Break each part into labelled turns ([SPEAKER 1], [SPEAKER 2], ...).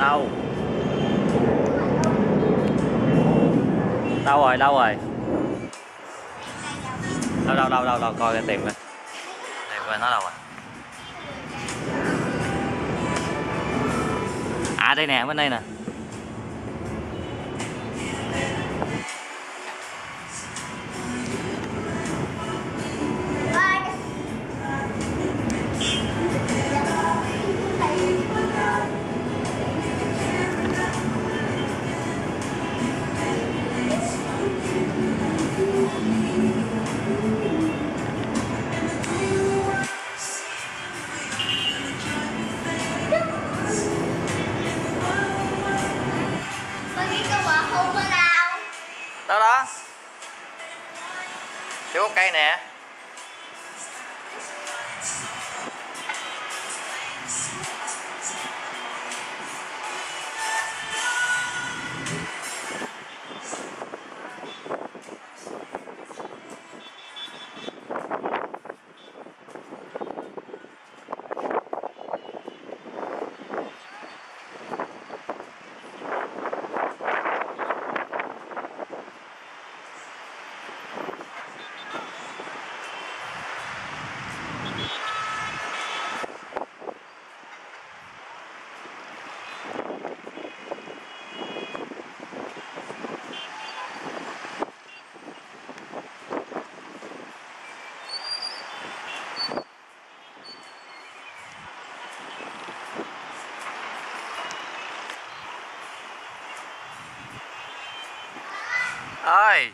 [SPEAKER 1] Đâu? Đâu rồi, đâu rồi? Đâu, coi cái tìm coi. Tìm coi nó đâu rồi. À đây nè, bên đây nè. Đó đó. Chỗ cây nè. Ơi.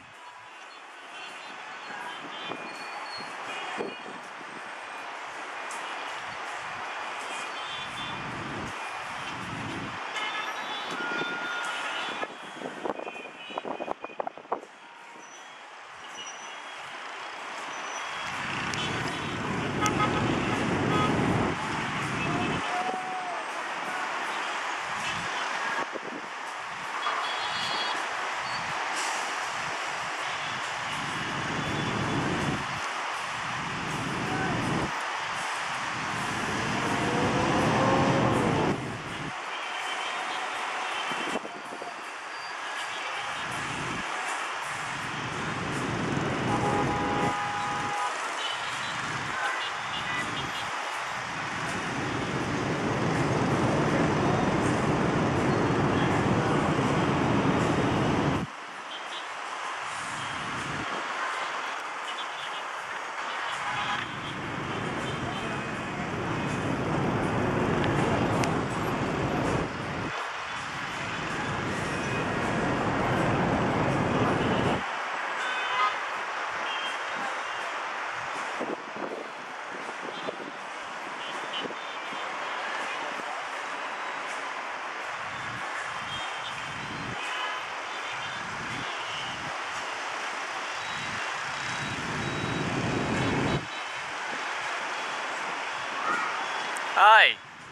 [SPEAKER 1] Ơi.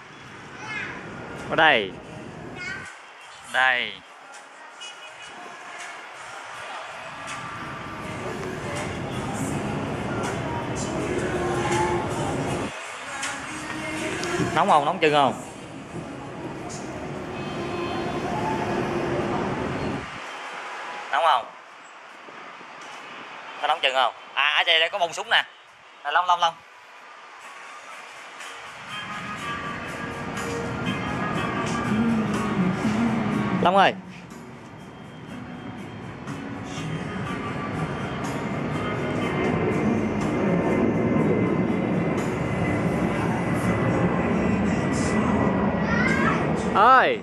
[SPEAKER 1] Ở đây. Đây. Nóng không? Nóng chừng không? Nóng không? Có nóng chừng không? À ở đây có bông súng nè. Long. Long ơi. Ơi.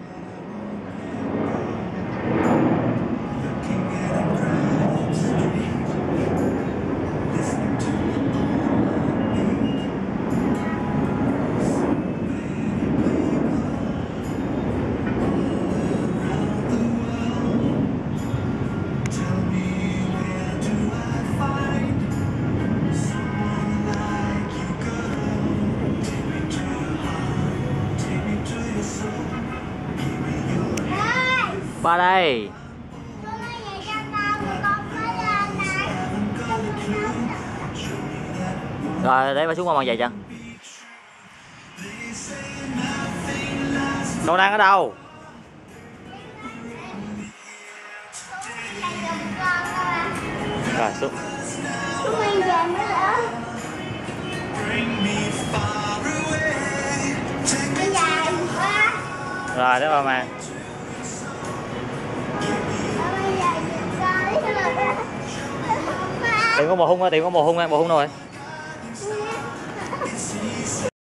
[SPEAKER 1] Qua đây. Rồi để bà xuống qua bằng giày cho. Con đang ở đâu? Rồi xuống. Rồi đó ba mang. Tìm có bồ hung á, tìm có bồ hung á, bồ hung rồi.